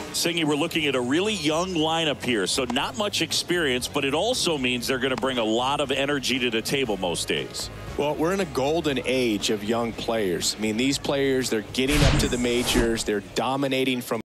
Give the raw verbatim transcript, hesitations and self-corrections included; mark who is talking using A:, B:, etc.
A: Singy, we're looking at a really young lineup here, so not much experience, but it also means they're going to bring a lot of energy to the table most days.
B: Well, we're in a golden age of young players. I mean, these players, they're getting up to the majors. They're dominating from